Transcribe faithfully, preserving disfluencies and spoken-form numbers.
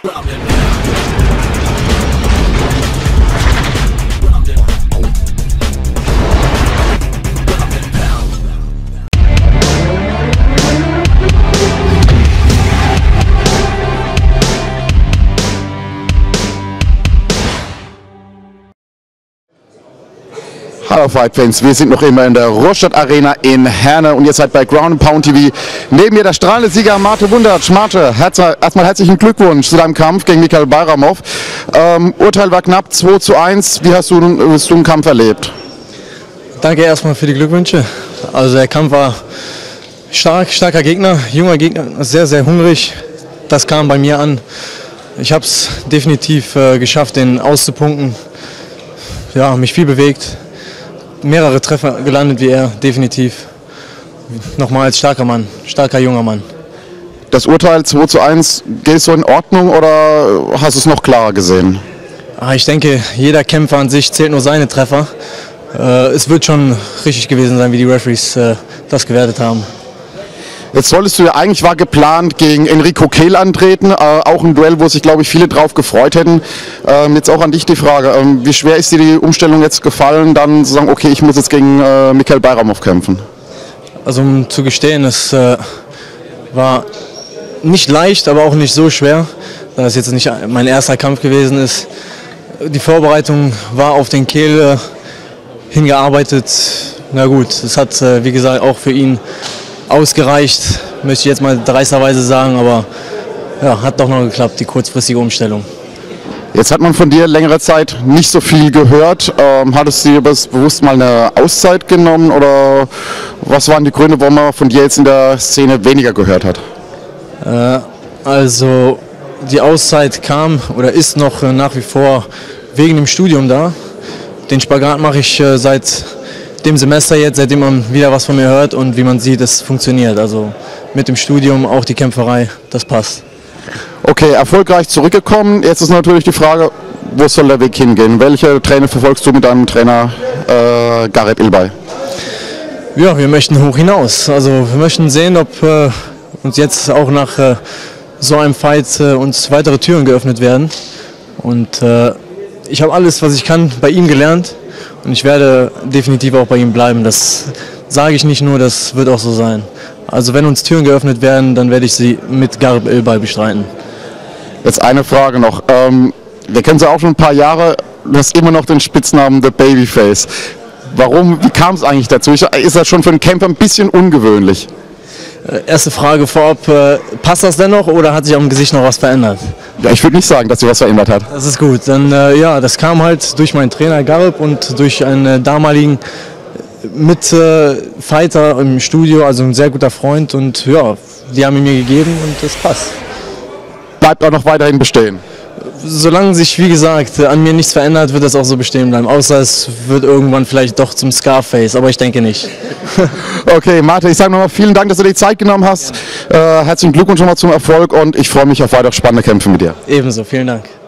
Hallo Fight-Fans, wir sind noch immer in der Ruhrstadt Arena in Herne und ihr seid bei Ground and Pound T V. Neben mir der strahlende Sieger Mate Wundertsch. Mate, herz erstmal herzlichen Glückwunsch zu deinem Kampf gegen Mikhail Bayramov. Ähm, Urteil war knapp zwei zu eins. Wie hast du, hast du den Kampf erlebt? Danke erstmal für die Glückwünsche. Also der Kampf war stark, starker Gegner, junger Gegner, sehr, sehr hungrig. Das kam bei mir an. Ich habe es definitiv äh, geschafft, den auszupunkten. Ja, mich viel bewegt. Mehrere Treffer gelandet wie er, definitiv. Nochmal als starker Mann, starker junger Mann. Das Urteil zwei zu eins, geht es so in Ordnung oder hast du es noch klarer gesehen? Ah, ich denke, jeder Kämpfer an sich zählt nur seine Treffer. Äh, es wird schon richtig gewesen sein, wie die Referees äh, das gewertet haben. Jetzt solltest du ja, eigentlich war geplant, gegen Enrico Kehl antreten, äh, auch ein Duell, wo sich, glaube ich, viele drauf gefreut hätten. Ähm, jetzt auch an dich die Frage, ähm, wie schwer ist dir die Umstellung jetzt gefallen, dann zu sagen, okay, ich muss jetzt gegen äh, Mikhail Bayramov kämpfen? Also um zu gestehen, es äh, war nicht leicht, aber auch nicht so schwer, da es jetzt nicht mein erster Kampf gewesen ist. Die Vorbereitung war auf den Kehl äh, hingearbeitet. Na gut, es hat, äh, wie gesagt, auch für ihn ausgereicht, möchte ich jetzt mal dreisterweise sagen, aber ja, hat doch noch geklappt, die kurzfristige Umstellung. Jetzt hat man von dir längere Zeit nicht so viel gehört. Ähm, hattest du dir bewusst mal eine Auszeit genommen oder was waren die Gründe, warum man von dir jetzt in der Szene weniger gehört hat? Äh, also die Auszeit kam oder ist noch äh, nach wie vor wegen dem Studium da. Den Spagat mache ich äh, seit dem Semester jetzt, seitdem man wieder was von mir hört und wie man sieht, es funktioniert. Also mit dem Studium, auch die Kämpferei, das passt. Okay, erfolgreich zurückgekommen. Jetzt ist natürlich die Frage, wo soll der Weg hingehen? Welche Trainer verfolgst du mit deinem Trainer äh, Gareb Ilbay? Ja, wir möchten hoch hinaus. Also wir möchten sehen, ob äh, uns jetzt auch nach äh, so einem Fight äh, uns weitere Türen geöffnet werden. Und äh, ich habe alles, was ich kann, bei ihm gelernt. Und ich werde definitiv auch bei ihm bleiben. Das sage ich nicht nur, das wird auch so sein. Also wenn uns Türen geöffnet werden, dann werde ich sie mit Gareb Ilbay bestreiten. Jetzt eine Frage noch. Ähm, wir kennen sie auch schon ein paar Jahre. Du hast immer noch den Spitznamen The Babyface. Warum, wie kam es eigentlich dazu? Ist das schon für einen Kämpfer ein bisschen ungewöhnlich? Erste Frage vorab, äh, passt das denn noch oder hat sich am Gesicht noch was verändert? Ja, ich würde nicht sagen, dass sich was verändert hat. Das ist gut, dann äh, ja, das kam halt durch meinen Trainer Gareb und durch einen äh, damaligen Mitfighter äh, im Studio, also ein sehr guter Freund und ja, die haben ihn mir gegeben und das passt. Bleibt auch noch weiterhin bestehen? Solange sich, wie gesagt, an mir nichts verändert, wird das auch so bestehen bleiben. Außer es wird irgendwann vielleicht doch zum Scarface, aber ich denke nicht. Okay, Mate, ich sage nochmal vielen Dank, dass du dir die Zeit genommen hast. Äh, herzlichen Glückwunsch nochmal zum Erfolg und ich freue mich auf weitere spannende Kämpfe mit dir. Ebenso, vielen Dank.